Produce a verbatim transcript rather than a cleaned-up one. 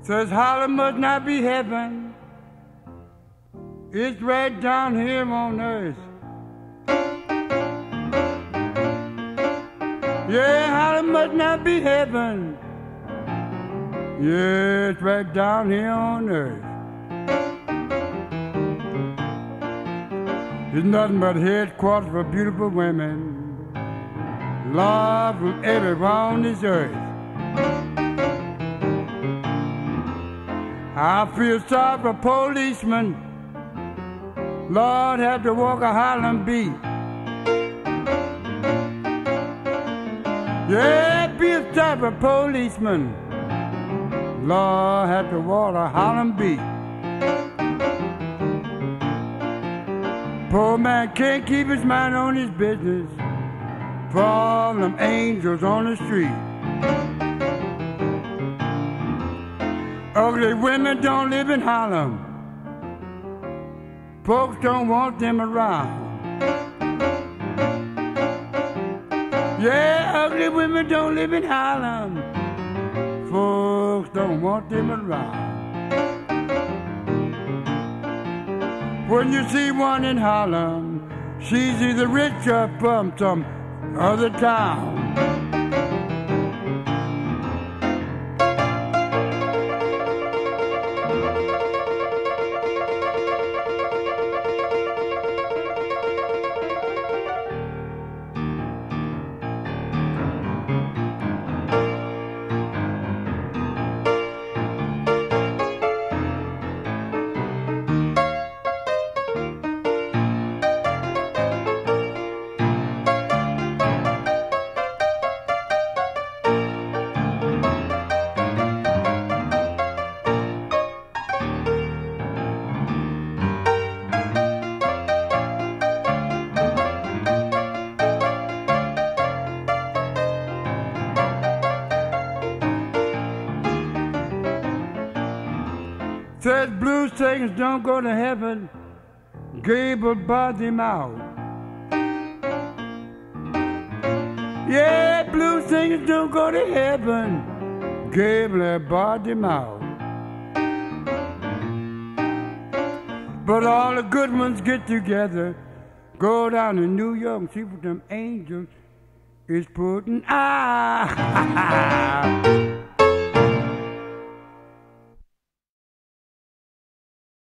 Says Harlem must not be heaven. It's right down here on earth. Yeah, Harlem must not be heaven. Yeah, it's right down here on earth. It's nothing but headquarters for beautiful women, love from everywhere on this earth. I feel sorry for policemen. Lord, have to walk a Harlem beat. Yeah, I feel sorry for policemen. Lord, have to walk a Harlem beat. Poor man can't keep his mind on his business for all them angels on the street. Ugly women don't live in Harlem. Folks don't want them around. Yeah, ugly women don't live in Harlem. Folks don't want them around. When you see one in Harlem, she's either rich or from some other town. Says blues singers don't go to heaven, Gable bought them out. Yeah, blues singers don't go to heaven, Gable bought them out. But all the good ones get together, go down to New York and see what them angels is putting out.